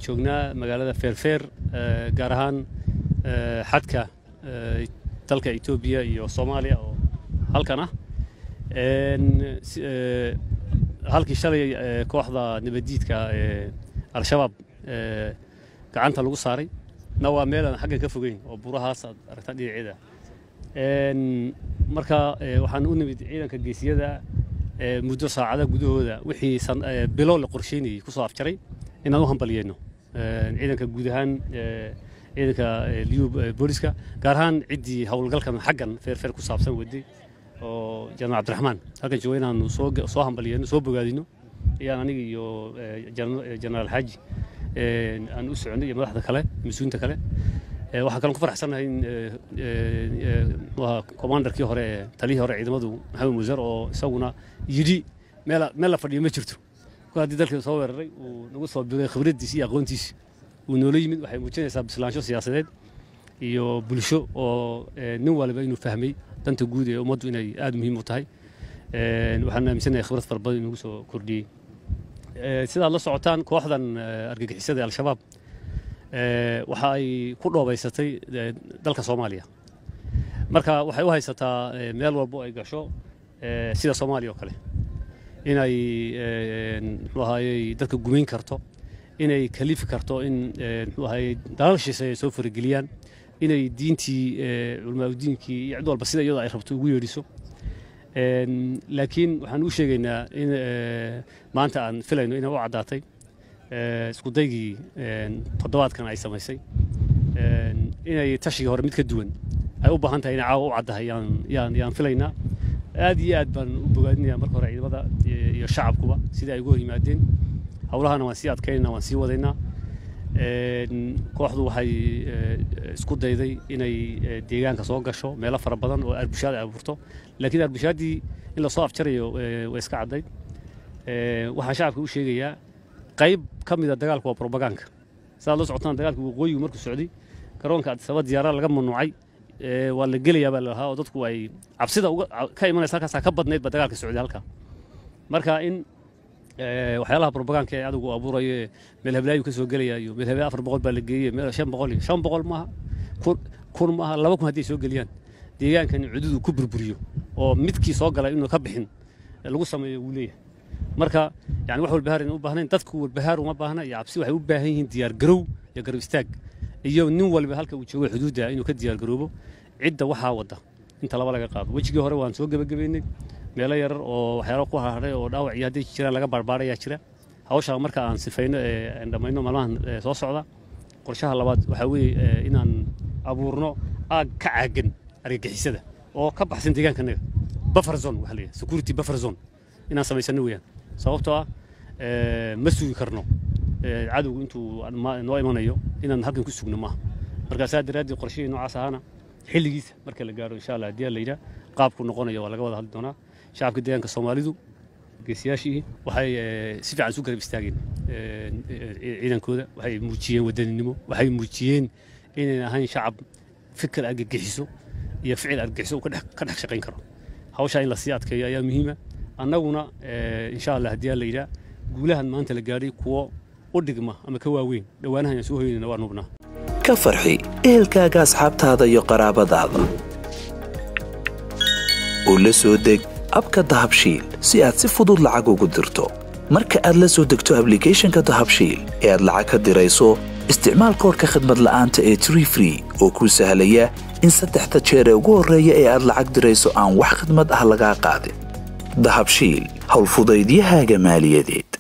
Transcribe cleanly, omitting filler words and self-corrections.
joognaa magaalada Feerfeer gaar ahaan xadka dalka Itoobiya iyo Soomaaliya oo halkan ah halkii shalay kooxda nabadiidka al-shabaab gacanta lagu saaray waa meel aan xaggan ka fogeyn oo burahaas aragtaan dhinaceeda marka waxaan u nimid ciidanka geesiyada muddo saacada gudahooda wixii bilo la qorsheynayay ku soo afjaray inaan u hambalyeeno ciidanka guud ahaan ciidanka liyu booliska gaar ahaan ciddii howlgalkan xaggan Feerfeer ku saabsan waday oo Janaaral Cabdiraxmaan halkan jooga inaanu soo hambalyeeno soo bogaadino iyaan aniga iyo Janaaral Xaaji aan u soconay iyo madaxda kale mas'uuliyiinta kale waxaan kale ku faraxsanahay in commanderkii hore taliyihii hore ciidamadu Maxamed Muusar oo isaguna yidhi meel la fadhiyo ma jirto haddii dalka soo weeraray uu nagu soo biray khibradiisa iyo aqoontiisa uu noola yimid waxay muujinaysaa bislaansho siyaasadeed iyo bulsho oo nin waliba inuu fahmay danta guud ee ummaddu inay aad muhiim u tahay waxaan aaminsanahay khibrad fara badan inuu soo kordhiyey sidaad la socotaan kooxdan argagixisada al-shabaab waxa ay ku dhoobaysatay dalka Soomaaliya marka waxay u haysataa meel walba ay gasho sida Soomaaliya oo kale inay dadka gumeyn karto inay kalifi karto in dalalshiisa ay soo farageliyaan inay diintii culumadiinkii iyo cid walba sida iyadoo ay rabto ugu yeedhiso laakiin waxaan u sheegaynaa in maanta aan filayno inay u caddaatay isku daygii toddobaadkan ay samaysay inay tashigii hore mid ka duwan ay u baahan tahay inay caawa u caddahay yaan filaynaa aad iyo aad baan u bogaadinayaa marka hore ciidamada iyo shacabkuba sida ay ugu hor yimaadeen howlahana waan sii adkaynaynaa waan sii wadaynaa kooxdu waxay isku dayday inay deegaanka soo gasho meelo fara badan oo arbushaad ay abuurto laakiin arbushaadii in la soo afjarayo way iska caddayd waxaan shacabka u sheegayaa qayb ka mid ah dagaalku waa propaganda sidaad la socotaan dagaalku waqooyigu markuu socday garoonka Addis Ababa diyaarada laga mamnuucay waa la gelayaa baa la lahaa oo dadku ay cabsida ka imanaysa halkaas ka badneyd ba dagaalka socday halka marka in waxyaalaha propaganda ee adigu abuurayo meel hablaayu ka soo galaya iyo meel habla 400 baa la geeyay meel 500 maaha kun maaha 2,000 haddii soo galiyaan deegaankan cududu ku burburiyo oo midkii soo galay inuu ka bixin lagu sameeyo uu leeyahay marka yani wax walba harin u baahnayn dadku walbahaar uma baahna iyo cabsi waxay u baahan yihiin diyaar garow iyo garab istaag iyo nin walba halka uu joogo xuduudda inuu ka diyaar garoobo cidda waxa wada inta laba laga qaado wajigii hore waan soo gabagabeynay meelo yar oo waxyaalo ku haray oo dhaawac iyo haddii jiraan laga barbaaraya jira hawsha marka aan sifayno ee dhamayno maalmahan soo socda qorshaha labaad waxa weeye inaan abuurno aag ka caagan argagixisada oo ka baxsan deegaankanaga buffer zone waxa la yiraahdo security buffer zone inaan samaysano weeyaan sababtoo ah ma sugi karno cadowgu intuu noo imanayo inaan halkan ku sugno maaha marka saa daraadii qorshihii noocaas ahana xilligiisa marka la gaaro insha Allah hadii la yiraahdo qaabku noqonayo waa laga wada hadli doonaa shacabka deegaanka Soomaalidu geesiyaashii waxay si fiican u garab istaageen ciidankooda waxay muujiyeen wadaninimo waxay muujiyeen inay ahayn shacab fikir argagixiso iyo ficil argagixiso ka dhex shaqayn karo hawsha in la sii adkeeyo ayaa muhiim ah annaguna insha Allah hadii la yiraahdo guulahan maanta la gaaray kuwa u dhigma ama ka waaweyn dhawaanahan soo hoynayna waa nubnaa ka farxi ehelkaaga asxaabtaada iyo qaraabadaada oo la soo deg abka Dahabshiil si aad si fudud lacag ugu dirto marka aad la soo degto applicationka Dahabshiil ee aad lacag ka dirayso isticmaal koodka khidmad la'aanta ee Tree Free oo kuu sahlaya in 3 jeer ugu horeeya ee aad lacag dirayso aan wax khidmad ah laga qaadin Dahabshiil hawl fudaydiyahaaga maaliyadeed